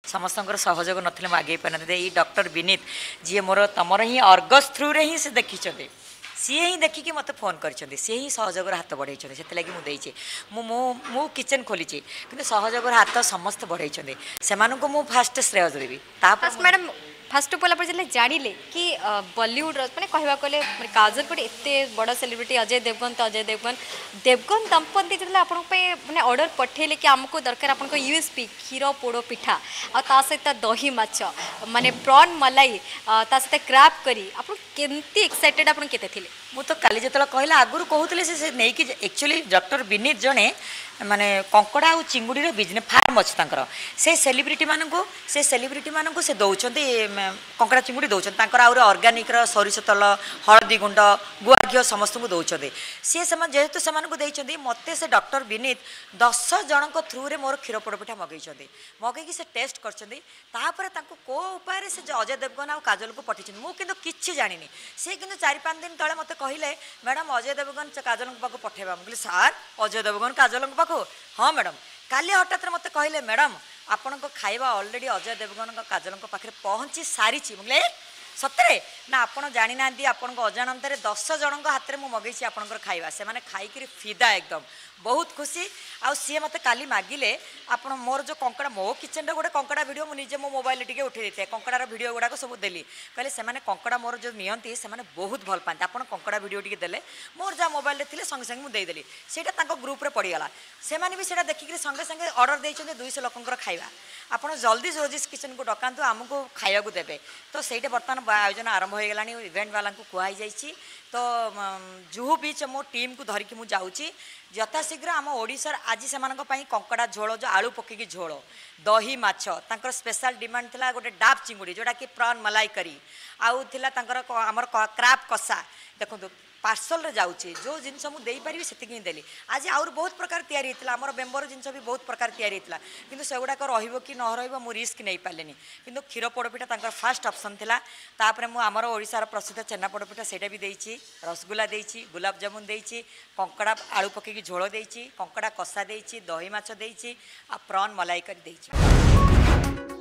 समस्त सहयोग नथिले आगे पारे ये डॉक्टर विनीत जी मोर तुमर ही अर्गस थ्रू रे ही से देखी सी ही देखिकी मत फोन कर सी ही सहयोग हाथ बढ़ाई से लगी मुझे मु किचन खोली कि सहयोग हाथ समस्त बढ़ाई से मुझे fast Shreya Devi madam first of all आप जानिले कि बॉलीवुड माने कहवा कले काजल गोटे एत बड़ सेलिब्रिटी अजय देवगन तो अजय देवगन दंपति जो आपण माने ऑर्डर पठेले कि आमको दरकार आपन यूएसपी क्षीर पोड़ पिठा आ ता सहित दही माछ माने प्रॉन मलाई ता सहित क्रैप करी आपण केमती एक्साइटेड आपण केते थिले मु तो काली जतला कहला आगुर कहूतले से नै कि एक्चुअली डॉक्टर विनीत जने माने कंकड़ा और चिंगुड़ी रो बिजनेस फार्म अच्छे तांकर से सेलिब्रिटी मानक से दौरान कंकड़ा चिंगुड़ी दौरान आउर ऑर्गेनिक सरिष तेल हलदी गुंड गुआ घी समस्त को दौरान सी जेहेतु से मत से डॉक्टर विनीत 10 जन थ्रू रे मोर क्षीर पोड़ पिठा मगेकी से टेस्ट कर को उपाय से अजय देवगन और काजल को पठे मुझे किसी जानी सी कि 4-5 दिन तले मत कहले मैडम अजय देवगन काजल पाक पठेबा मुझे सार अजय देवगन काजल पाक हाँ मैडम काली हठात मत कहले मैडम आपण खाଇବା ऑलरेडी अजय देवगन काजल पाखे पहुँची सारी मुझे सतरे ना आपड़ जानी ना आपण अजाणत 10 जन हाथ में मगेसी आपंकर खाଇବା से मैंने खाई फिदा एकदम बहुत खुशी आउ सी मत काली मागिले आपण मोर जो कंकड़ा मो किचन गोटे कंकड़ा वीडियो मुझे मो मोबाइल टे उठे देते कंकड़ार वीडियो गुड़ाक सब देली कहले से माने कंकड़ा मोर जो नियंती से माने बहुत भल पाते आपण कंकड़ा वीडियो टे देले मोर जहाँ मोबाइल थे संगे संगे मुझे देदेली से ग्रुप रे पड़गला से भी से देखिक संगे संगे ऑर्डर देते 200 लोकर खाଇବା आपड़ जल्दी रोजिस किचन को डकातु आमको खाया देवे तो सहीटा बर्तमान आयोजन आरंभ हो गलानी इवेंट वाला कहुई जाइए तो जुहू बीच मो टीम को धरिकी मुझे जाऊँगी यथाशीघ्र आम ओडिशार आज से कंकड़ा झोल जो आलू पकईकी झोल दही माछ तांकर स्पेशल डिमांड थिला गोटे डाब चिंगुड़ी जोटा कि प्रॉन मलाई करी आउ थिला तांकर आमर क्रैप कषा देखो पार्सल रे जाऊँगी जो जिनस मुझे पारि से देली आज आउर बहुत प्रकार तैयारी होता आमर बेम्बर जिनस भी बहुत प्रकार तैयारी होता किंतु से गुड़ाक कि न रु रिस्क नहीं पारे किंतु क्षीर पोड़पिठा तांकर फास्ट ऑप्शन थिला तापर मु आमर ओडिशार प्रसिद्ध छेना पोड़पिठा सेटा भी देइछि रसगुल्ला देइछि गुलाब जामुन देइछि कंकड़ा आलू पकईकी झोल देइछि कंकड़ा कषा देइछि दही माछ देइछि आ प्रॉन मलाई करी देइछि।